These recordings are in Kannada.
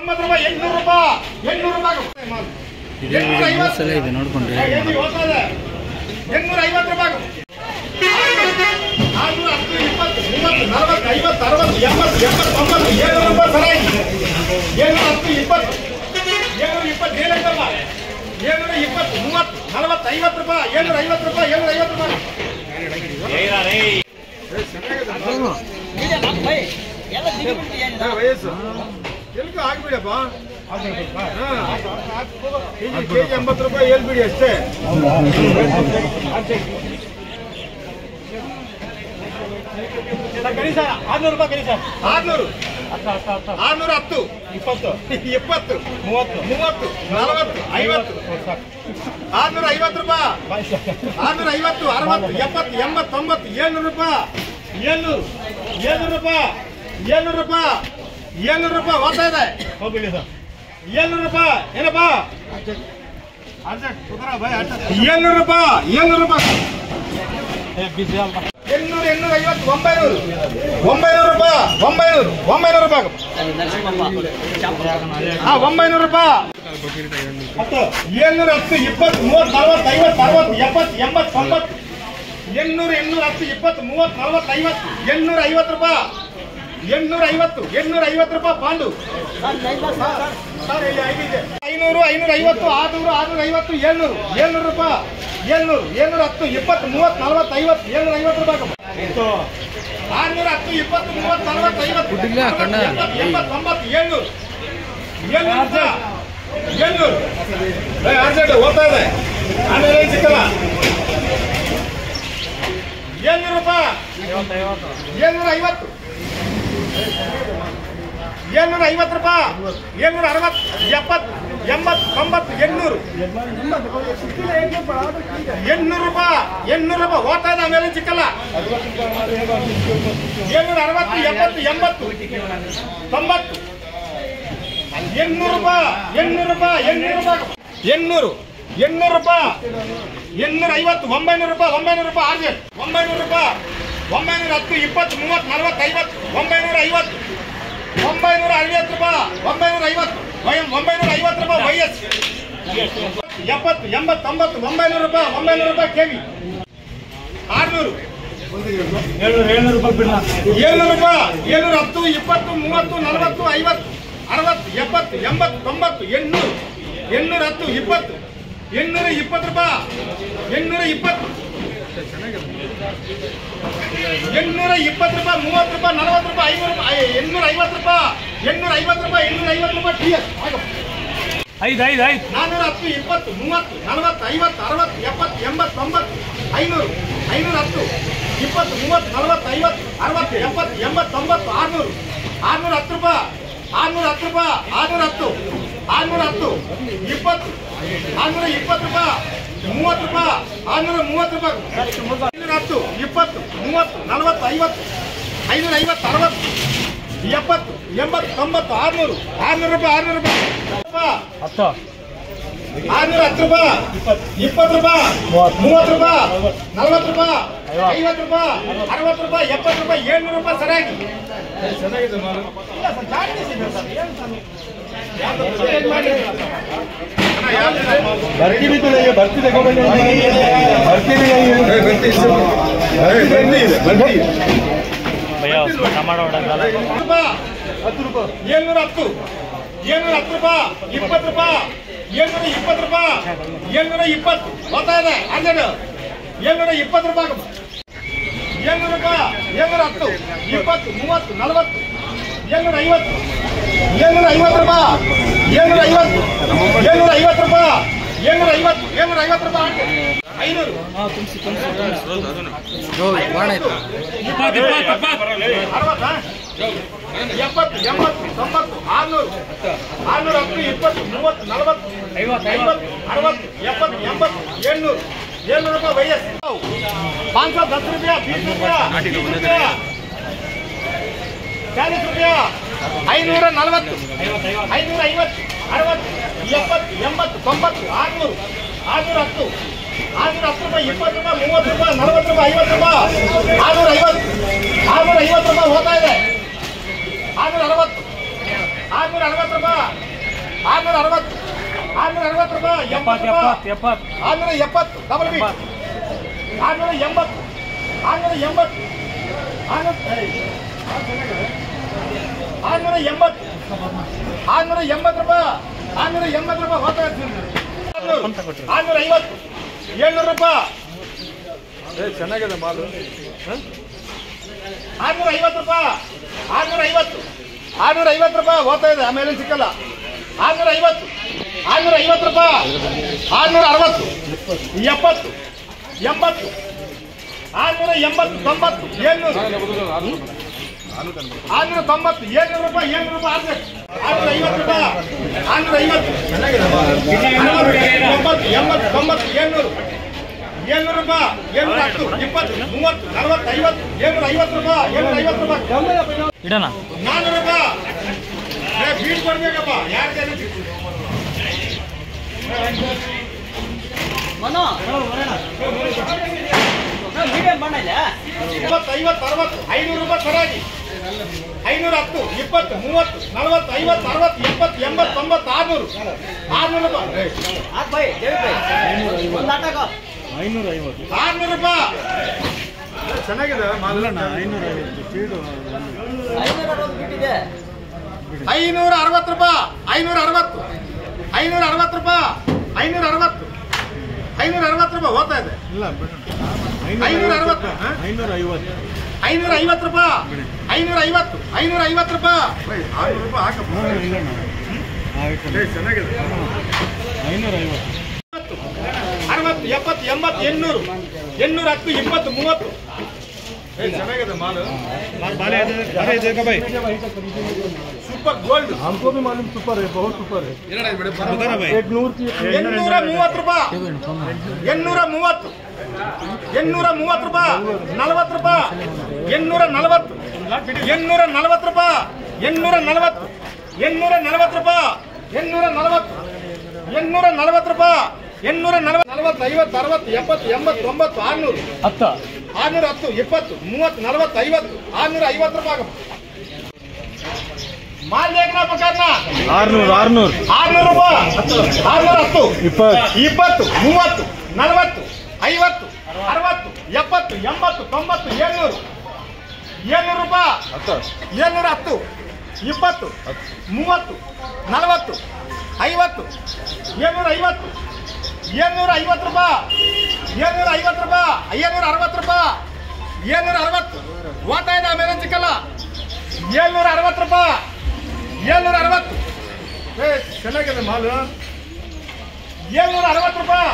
800 ರೂಪಾಯಿ ನೋಡ್ಕೊಂಡ್ರೆ 850 ರೂಪಾಯಿ 410 20 30 40 50 60 70 80 90 700 ರೂಪಾಯಿ ಸರಾಗಿ 710 20 720 ಏಲಂತಮ್ಮ 720 30 40 50 ರೂಪಾಯಿ 750 ರೂಪಾಯಿ 750 ರೂಪಾಯಿ ವಯಸ್ಸು ಎಲ್ಗೂ ಆಗ್ಬಿಡಪ್ಪ ಕೆಜಿ 80 ರೂಪಾಯಿ ಹೇಳ್ಬಿಡಿ ಅಷ್ಟೇ 600 ರೂಪಾಯಿ ಕಳಿ ಸರ್ 600 610 20 20 30 30 40 50 650 ರೂಪಾಯಿ 650 60 70 80 90 700 ರೂಪಾಯಿ 700 ರೂಪಾಯಿ 700 ರೂಪಾಯಿ 700 ರೂಪಾಯಿ ಹೋಗ್ತಾ ಇದೆ ಹೋಗ್ಬಿಡಿ ಸರ್ 700 ರೂಪಾಯಿ ಏನಪ್ಪ 700 ರೂಪಾಯಿ 700 ರೂಪಾಯಿ 850 900 ರೂಪಾಯಿ 900 ರೂಪಾಯಿ 900 ರೂಪಾಯಿ 710 20 30 40 50 60 70 80 90 810 20 30 40 50 850 ರೂಪಾಯಿ 850 ರೂಪಾಯಿ ಪಾಂಡು 500 550 600 650 700 ರೂಪಾಯಿ 710 20 30 40 50 750 ರೂಪಾಯಿ 610 20 30 40 50 80 90 700 700 ಹೋಗ್ತಾ ಇದೆ ಆಮೇಲೆ ಸಿಕ್ಕಲ್ಲ 700 ರೂಪಾಯಿ 750 750 ರೂಪಾಯಿ 760 70 80 90 800 ರೂಪಾಯಿ 800 ರೂಪಾಯಿ ಹೋಗ್ತಾ ಇದೆ ಆಮೇಲೆ ಸಿಕ್ಕಲ್ಲ 760 70 80 90 800 ರೂಪಾಯಿ 800 ರೂಪಾಯಿ 800 ರೂಪಾಯಿ 850 900 ರೂಪಾಯಿ 900 ರೂಪಾಯಿ 900 ರೂಪಾಯಿ 910 20 30 40 50 950 950 ರೂಪಾಯಿ 950 ರೂಪಾಯಿ ವೈಎಸ್ 70 80 90 900 ರೂಪಾಯಿ 900 ರೂಪಾಯಿ ಕೆವಿ 600 700 ರೂಪಾಯಿ ಬಿಡ 700 ರೂಪಾಯಿ 710 20 30 40 50 60 70 80 90 800 810 20 820 ರೂಪಾಯಿ 820 820 ರೂಪಾಯಿ 30 ರೂಪಾಯಿ 40 ರೂಪಾಯಿ 500 ರೂಪಾಯಿ 850 ರೂಪಾಯಿ 850 ರೂಪಾಯಿ ಟಿಎಸ್ 410 20 30 40 50 60 70 80 90 500 510 20 30 40 50 60 70 80 90 600 610 ರೂಪಾಯಿ 610 ರೂಪಾಯಿ 610 610 20 620 ರೂಪಾಯಿ 30 ರೂಪಾಯಿ 630 ರೂಪಾಯಿ 510 20 30 40 50 550 60 70 80 90 600 600 ರೂಪಾಯಿ 600 ರೂಪಾಯಿ 610 ರೂಪಾಯಿ 20 ರೂಪಾಯಿ 30 ರೂಪಾಯಿ 40 ರೂಪಾಯಿ 50 ರೂಪಾಯಿ 60 ರೂಪಾಯಿ 70 ರೂಪಾಯಿ 700 ರೂಪಾಯಿ ಸರಿಯಾಗಿ ಚೆನ್ನಾಗಿದೆ ಬರ್ತೀವಿ ಹೋಗ್ತಾ ಇದೆ 720 ರೂಪಾಯಿ 700 ರೂಪಾಯಿ 710 20 30 40 750 ರೂಪಾಯಿ 750 ರೂಪಾಯಿ 750 ರೂಪಾಯಿ 500 70 80 90 600 610 20 30 40 50 60 70 80 800 700 ರೂಪಾಯಿ ವೈಎಸ್ 510 ರೂಪಾಯಿ 20 ರೂಪಾಯಿ 40 ರೂಪಾಯಿ 540 550 60 70 80 90 600 610 ರೂಪಾಯಿ 20 ರೂಪಾಯಿ 30 ರೂಪಾಯಿ 40 ರೂಪಾಯಿ 50 ರೂಪಾಯಿ 650 ರೂಪಾಯಿ ಹೋಗ್ತಾ ಇದೆ 660 660 ರೂಪಾಯಿ 660 660 ರೂಪಾಯಿ 70 670 ಡಬಲ್ ಬಿ 680 680 ರೂಪಾಯಿ 680 ರೂಪಾಯಿ ಹೋಗ್ತಾ ಇರ್ತೀನಿ 650 700 ರೂಪಾಯಿ ಚೆನ್ನಾಗಿದೆ ಮಾಲು 650 ರೂಪಾಯಿ 650 ರೂಪಾಯಿ ಹೋಗ್ತಾ ಇದೆ ಆಮೇಲೆ ಸಿಕ್ಕಲ್ಲ 650 ರೂಪಾಯಿ 660 70 80 680 90 700 690 700 ರೂಪಾಯಿ 700 ರೂಪಾಯಿ 650 ರೂಪಾಯಿ 650 80 90 700 ರೂಪಾಯಿ 710 20 30 40 50 750 ರೂಪಾಯಿ 750 ರೂಪಾಯಿ ಇಡೋಣ 400 ರೂಪಾಯಿ ಬೀಡ್ ಕೊಡ್ಬೇಕಪ್ಪ ಯಾರು ಮನೋ 50 60 500 ರೂಪಾಯಿ ಸರಾಗಿ 510 20 30 40 50 60 70 80 90 600 ರೂಪಾಯಿ 600 ರೂಪಾಯಿ ಚೆನ್ನಾಗಿದೆ 560 ರೂಪಾಯಿ 560 ರೂಪಾಯಿ 560 ರೂಪಾಯಿ ಹೋಗ್ತಾ ಇದೆ 550 ರೂಪಾಯಿ 550 ರೂಪಾಯಿ 600 ರೂಪಾಯಿ ಹಾಕಪ್ಪ ಚೆನ್ನಾಗಿದೆ 60 70 80 800 810 20 ಚೆನ್ನಾಗಿದೆ माल सुपर गोल्ड हमको भी मालूम सुपर है बहुत सुपर है 830 ರೂಪಾಯಿ 830 ರೂಪಾಯಿ 40 ರೂಪಾಯಿ 840 840 ರೂಪಾಯಿ 840 840 ರೂಪಾಯಿ 840 ರೂಪಾಯಿ 840 40 50 60 70 80 90 600 610 20 30 40 50 650 ರೂಪಾಯಿ माल देखना पकड़ना 600 ರೂಪಾಯಿ 610 20 30 40 50 60 70 80 90 700 ರೂಪಾಯಿ 710 20 30 40 50 750 ರೂಪಾಯಿ 750 ರೂಪಾಯಿ 560 ರೂಪಾಯಿ 760 ಹೋಗ್ತಾ ಇದೆ ಆಮೇಲೆ ಸಿಕ್ಕಲ್ಲ 760 ರೂಪಾಯಿ 760 ಚೆನ್ನಾಗಿದೆ ಮಾಲು 760 ರೂಪಾಯಿ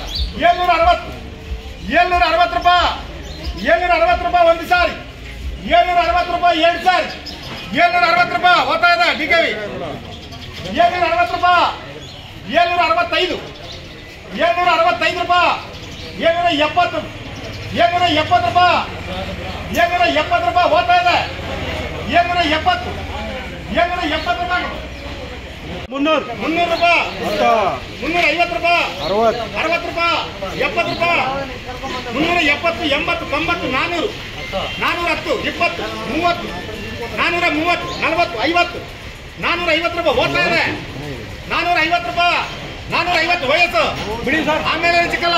760 ರೂಪಾಯಿ 760 ರೂಪಾಯಿ ಒಂದು ಸಾರಿ 760 ರೂಪಾಯಿ 2 ಸಾರಿ 760 ರೂಪಾಯಿ ಹೋಗ್ತಾ ಇದೆ ಡಿಕೆವಿ 760 ರೂಪಾಯಿ 765 765 ರೂಪಾಯಿ 770 770 ರೂಪಾಯಿ 770 ರೂಪಾಯಿ ಹೋಗ್ತಾ ಇದೆ 770 ರೂಪಾಯಿ 300 ರೂಪಾಯಿ 350 ರೂಪಾಯಿ 60 ರೂಪಾಯಿ 70 ರೂಪಾಯಿ 370 80 90 400 410 20 30 430 40 50 450 ರೂಪಾಯಿ ಹೋಗ್ತಾ ಇದೆ 450 ರೂಪಾಯಿ 450 ವಯಸ್ಸು ಬಿಡಿ ಸರ್ ಆಮೇಲೆ ಸಿಕ್ಕಲ್ಲ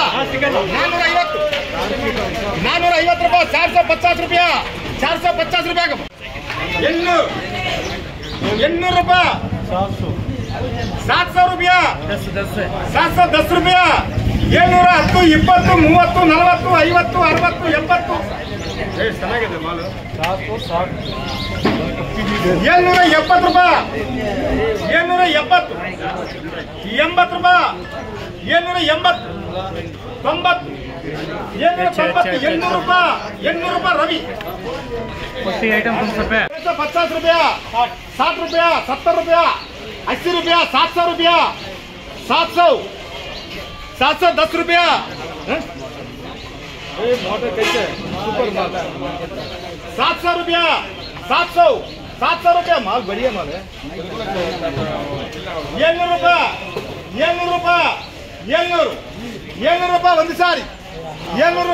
450 ರೂಪಾಯಿ 450 ರೂಪಾಯಿ 450 ರೂಪಾಯಿ 800 ರೂಪಾಯಿ 700 ರೂಪಾಯಿ 710 ರೂಪಾಯಿ 710 20 30 40 50 60 70 ಚೆನ್ನಾಗಿದೆ ಮಾಲು 770 ರೂಪಾಯಿ 770 80 ರೂಪಾಯಿ 780 90 800 ರೂಪಾಯಿ ರವಿ ಐಟಮ್ 50 ರೂಪಾಯಿ 60 ರೂಪಾಯಿ 70 ರೂಪಾಯಿ 80 ರೂಪಾಯಿ 700 ರೂಪಾಯಿ 710 ರೂಪಾಯಿ मोटर कैसे सुपर माल 700 रुपया 700 रुपया माल बढ़िया माल है 700 ರೂಪಾಯಿ ಒಂದು ಸಾರಿ 700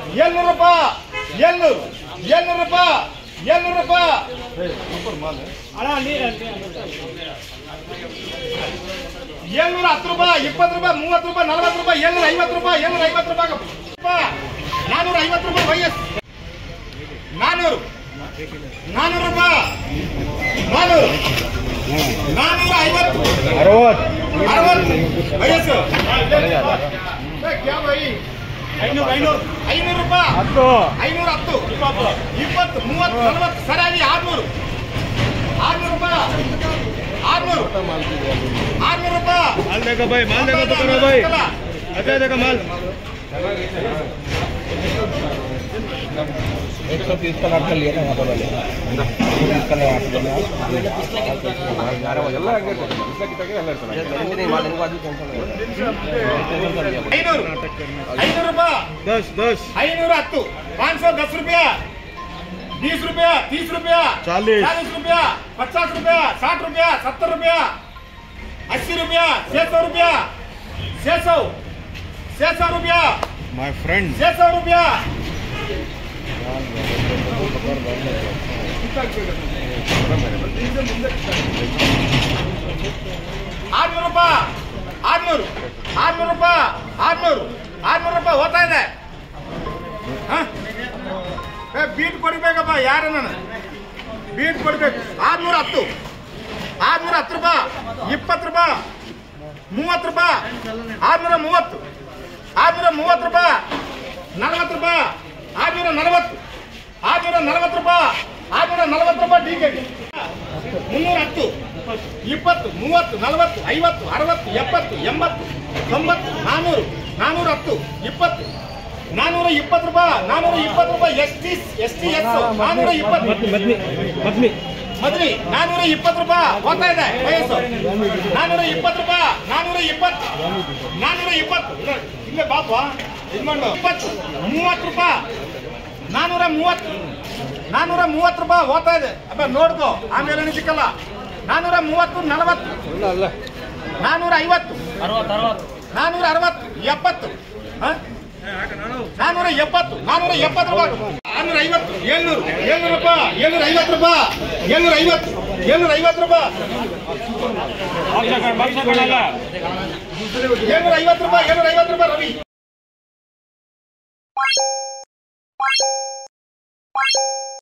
ರೂಪಾಯಿ 700 ರೂಪಾಯಿ 700 ರೂಪಾಯಿ 700 ರೂಪಾಯಿ ಸೂಪರ್ ಮಾಲ್ 710 ರೂಪಾಯಿ 20 ರೂಪಾಯಿ 30 ರೂಪಾಯಿ 40 ರೂಪಾಯಿ 750 ರೂಪಾಯಿ 750 ರೂಪಾಯಿ 450 ರೂಪಾಯಿ ವೈಎಸ್ 400 ರೂಪಾಯಿ 450 ವಯಸ್ಸು 500 ರೂಪಾಯಿ 510 20 30 40 ಸರಿಯಾಗಿ 600 ರೂಪಾಯಿ 600 ರೂಪಾಯಿ माल देखो भाई, माल देखो तो करो भाई। अच्छा देखो माल 130 का लाभ लिया था यहाँ पर वाले 130 का लाभ लिया ಎಲ್ಲ ಹಂಗೆ ಇರ್ತದೆ ಇಷ್ಟ ಕಿತ್ತಾಗೆ ಎಲ್ಲ ಇರ್ತದೆ ಗಂಟೆ ಮಾಲ್ ಹೆಂಗೋ ಅದು ಟೆನ್ಷನ್ ಇಲ್ಲ 500 ರೂಪಾಯಿ 10 510 510 रुपया 20 रुपया 30 रुपया 40 रुपया 50 रुपया 60 रुपया 70 रुपया 80 रुपया 600 रुपया 600 रुपया माय फ्रेंड 600 रुपया 800 ರೂಪಾಯಿ 600 ರೂಪಾಯಿ ಹೋಗ್ತಾ ಇದೆ ಬೀಟ್ ಕೊಡ್ಬೇಕಪ್ಪ ಯಾರು ನಾನು ಬೀಟ್ ಕೊಡ್ಬೇಕು 610 ರೂಪಾಯಿ 20 ರೂಪಾಯಿ 30 ರೂಪಾಯಿ 630 ರೂಪಾಯಿ 40 ರೂಪಾಯಿ 640 ರೂಪಾಯಿ 640 ರೂಪಾಯಿ ಡಿಕೆಟಿ 310 20 30 40 50 60 70 80 90 400 410 20 420 ರೂಪಾಯಿ 420 ರೂಪಾಯಿ ಎಸ್ಟಿ 420 ಮದ್ರಿ 420 ರೂಪಾಯಿ ಹೋಗ್ತಾ ಇದೆ ವಯಸ್ಸು 420 ರೂಪಾಯಿ 420 ಇಲ್ಲೇ ಬಾಪ ಇದು ಮಾಡು 30 ರೂಪಾಯಿ 430 ರೂಪಾಯಿ ಹೋಗ್ತಾ ಇದೆ ಅಬ್ಬ ನೋಡ್ಕೋ ಆಮೇಲೆ ಸಿಕ್ಕಲ್ಲ 430 40 450 460 70 470 ರೂಪಾಯಿ 650 700 ರೂಪಾಯಿ 750 ರೂಪಾಯಿ 750 ರೂಪಾಯಿ 750 ರೂಪಾಯಿ ರವಿ